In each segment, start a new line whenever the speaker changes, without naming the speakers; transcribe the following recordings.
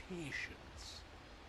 patience.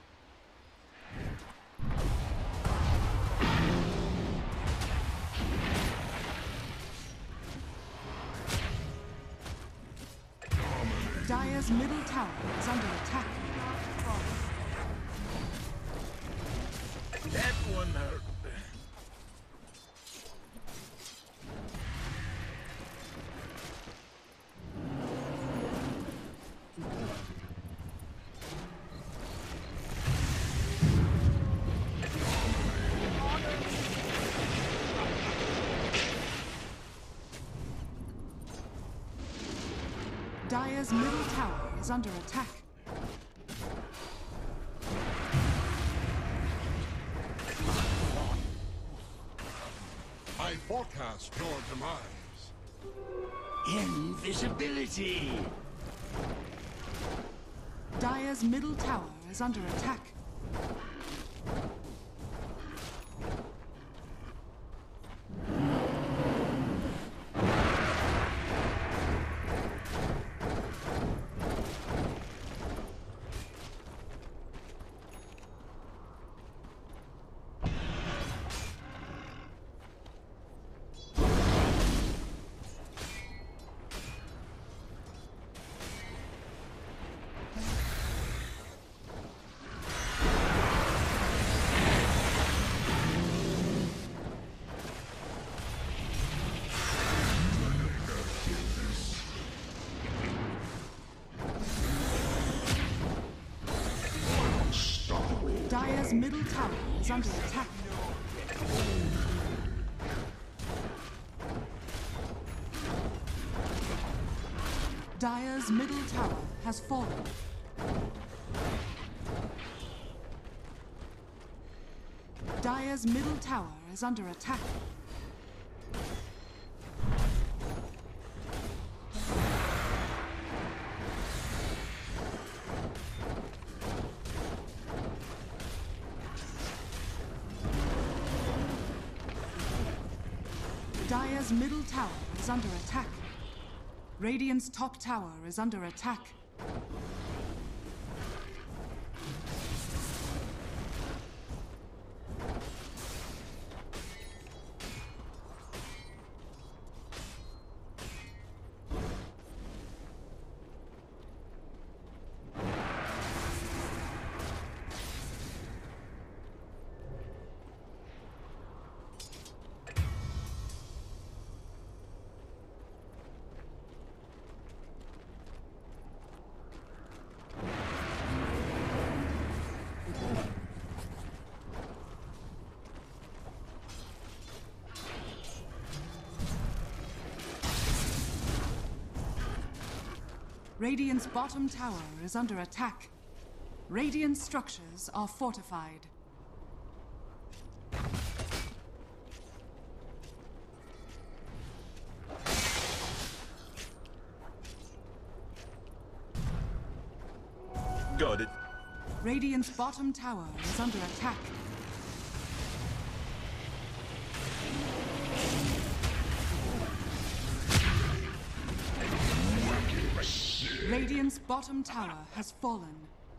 Dire's middle tower is under attack.
That one hurt.
Dire's middle tower is under attack.
I forecast your demise.
Invisibility!
Dire's middle tower is under attack. Dire's middle tower is under attack. Dire's middle tower has fallen. Dire's middle tower is under attack. Dire's middle tower is under attack. Radiant's top tower is under attack. Radiant's bottom tower is under attack. Radiant structures are fortified.
Got it.
Radiant's bottom tower is under attack. Radiant's bottom tower has fallen.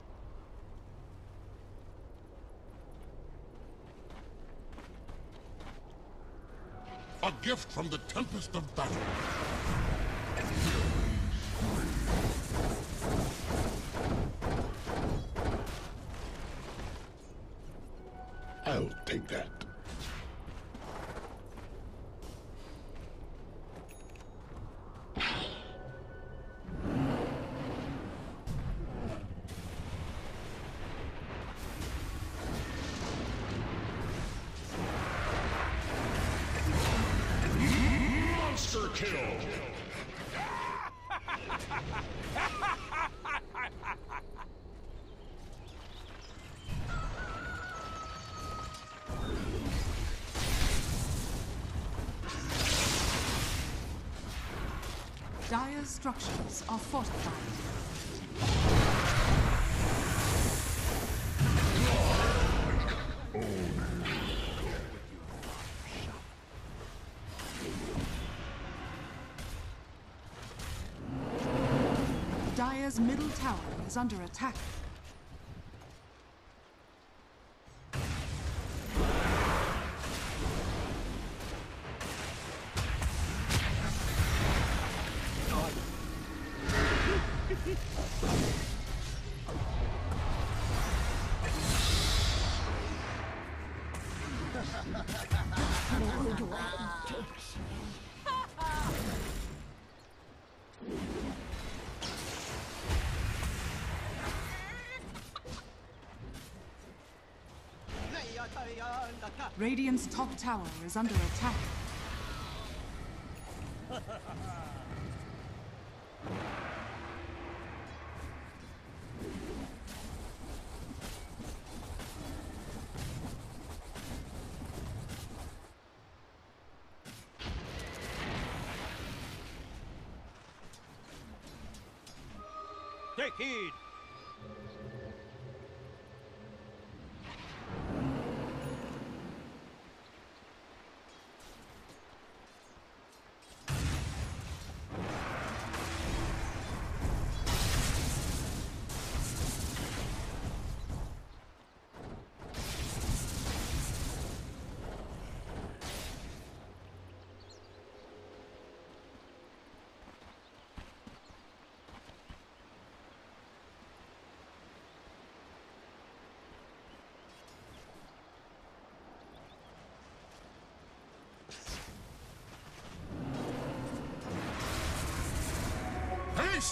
A gift from the tempest of battle. I'll take that. Monster kill!
Dire's structures are fortified. Dire's middle tower is under attack. Radiant's top tower is under attack.
Take heed!
Haste!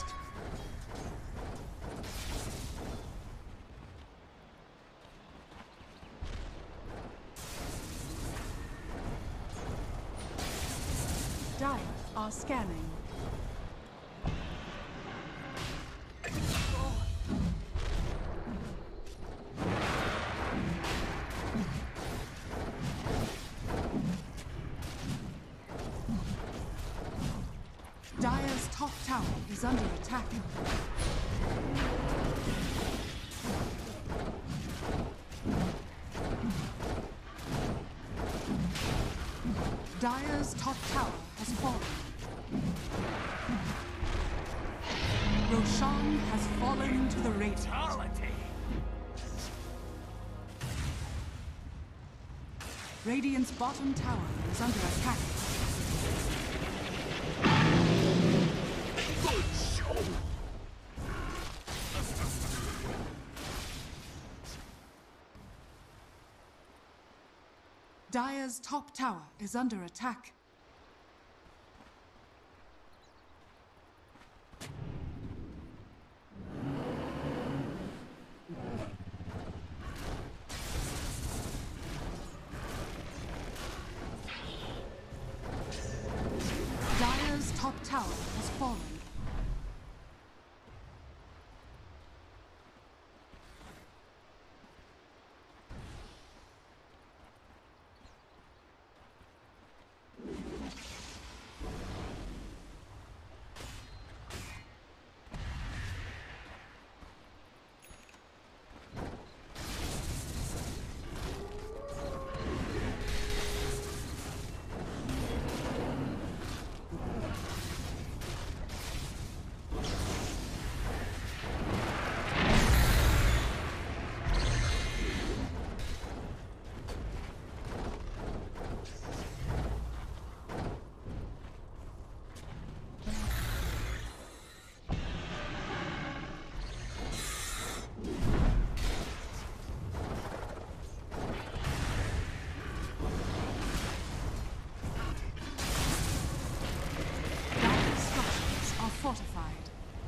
Dire are scanning. Dire's top tower is under attack. Dire's top tower has fallen. Roshan has fallen to the Radiant.
Fatality.
Radiant's bottom tower is under attack.
Good show.
Dire's top tower is under attack. Dire's top tower has fallen. Dire's structures are fortified.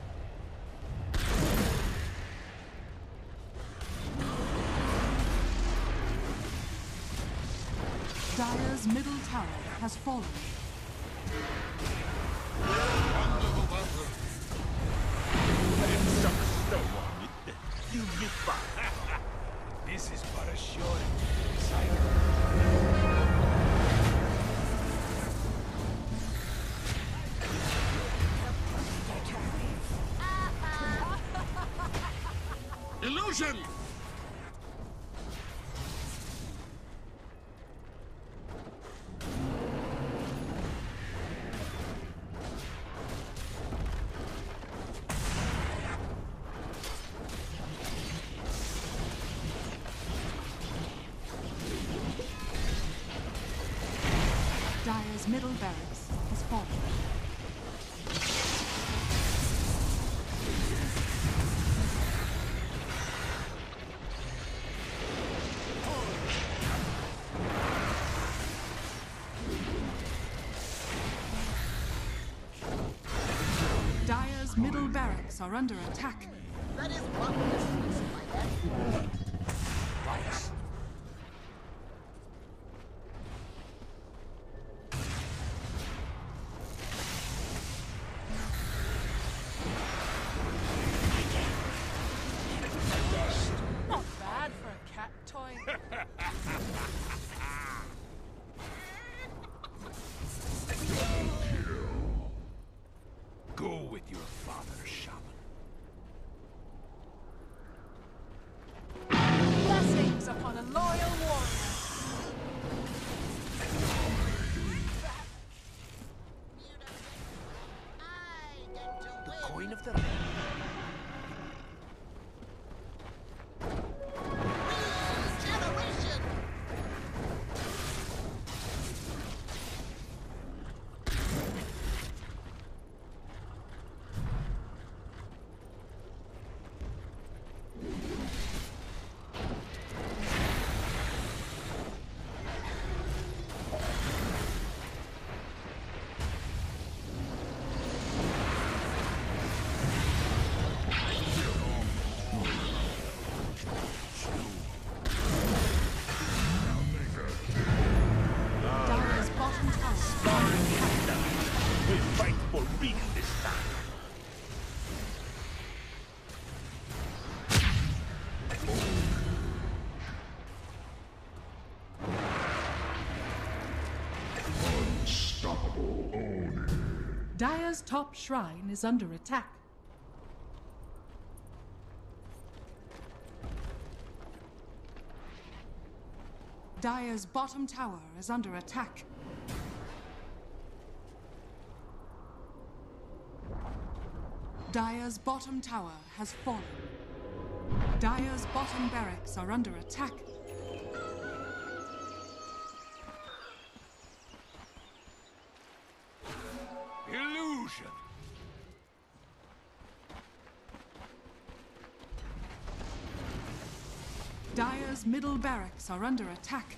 Dire's middle tower has fallen.
Under the weapon.
Let some snow on it. You get by. This is but a short cycle.
Illusion!
Dire's middle barracks has fallen. barracks are under attack.
That is one difference, my lad.
Bias.
Not bad for a cat toy.
Go with your father, shaman.
Blessings upon a loyal warrior.
I get to
The
win.
coin of the
Generation.
Dire's bottom tower.
we fight for real this time.
Unstoppable Oni.
Dire's top shrine is under attack. Dire's bottom tower is under attack. Dire's bottom tower has fallen. Dire's bottom barracks are under attack.
Illusion.
Dire's middle barracks are under attack.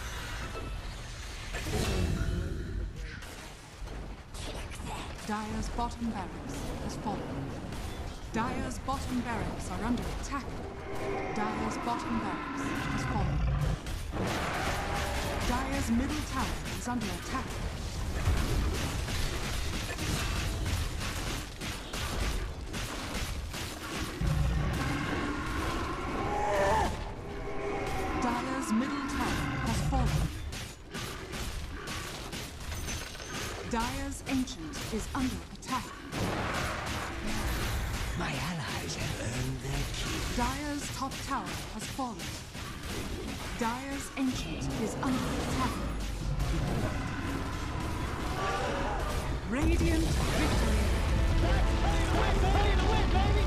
Dire's bottom barracks has fallen. Dire's bottom barracks are under attack. Dire's bottom barracks has fallen. Dire's middle tower is under attack. Dire's middle tower has fallen. Dire's ancient is under attack.
My allies have earned their keep.
Dire's top tower has fallen. Dire's ancient is under attack. Radiant victory.
Ready to win, baby!